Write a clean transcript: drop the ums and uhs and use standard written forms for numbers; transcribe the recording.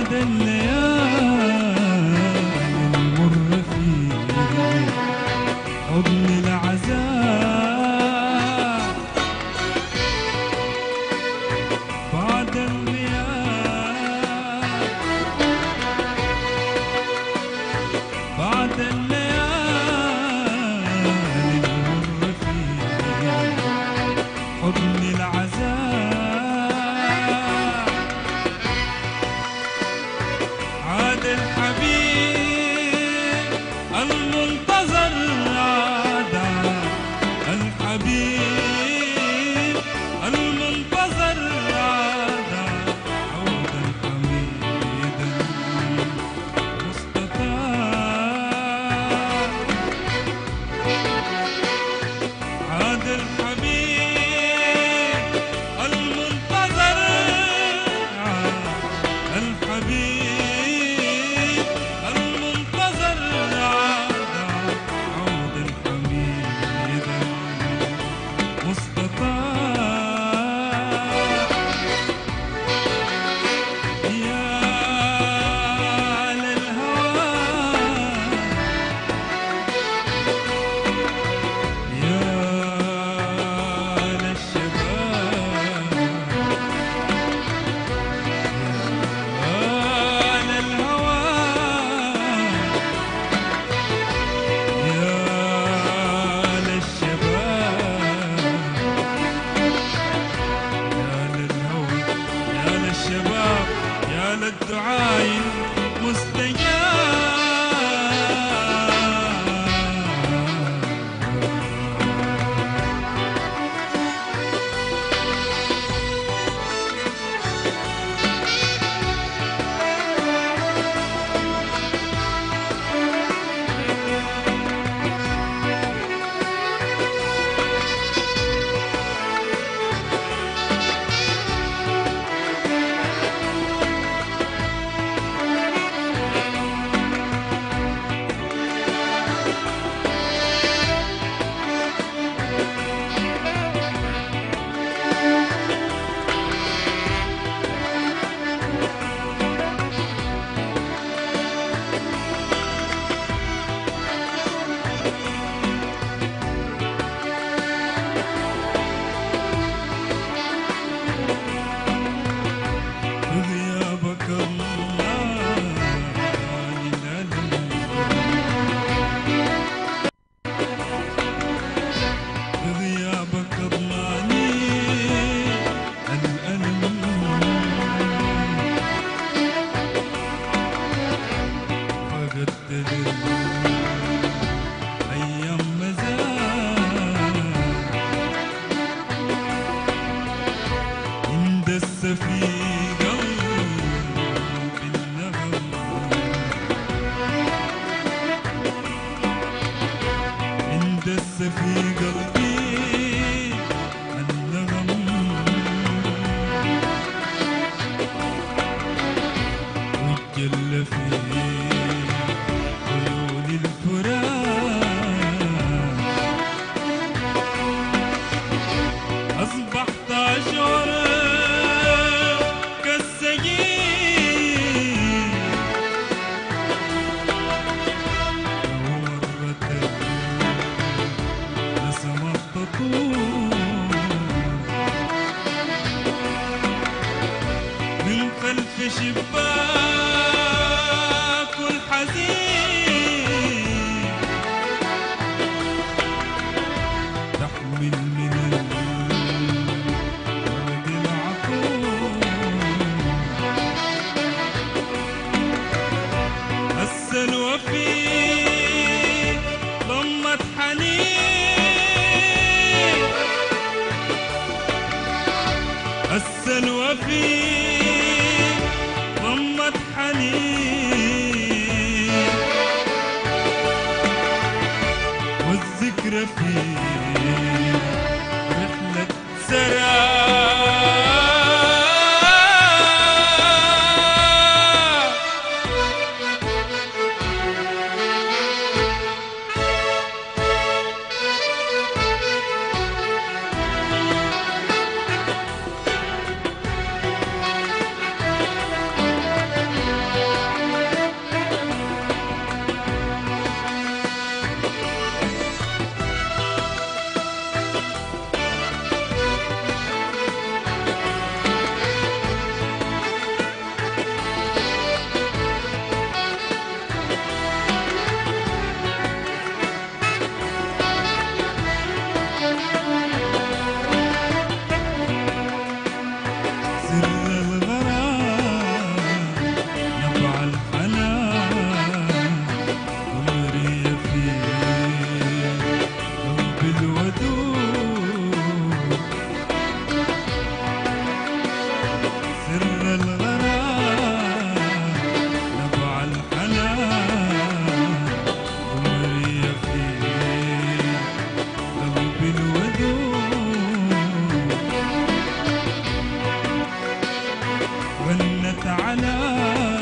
بعد الليالي المر في حضن العذاب، بعد الغياب، بعد الليالي المر في حضن العذاب، عاد الحبيب المنتظر، عاد الحبيب المنتظر، عاد عودا حميدا مستطاع، عاد الحبيب المنتظر، عاد الحبيب المنتظر، عاد عودا حميدا مستطاع، يا للهوى، يا للشباب، يا للهوى، يا للشباب، يا للهوى، يا للشباب، يا للدعاء غيابك الله للألم، غيابك أضماني الألم، فقدت أيام مزاج عند السفيق بالنغم، عند السفيق قلبي النغم، وجل في عيون الفراق، أصبحت أشعر كالسجين، ومرت نسمت تطول من خلف شباك الحزين، تحمل من الورد العقول السلوى في ضمة حنين، السلوى في ضمة حنين، والذكرى في رحلة سراب. بات على